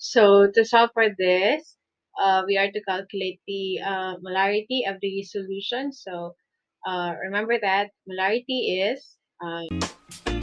So to solve for this, we are to calculate the molarity of the solution. So remember that molarity is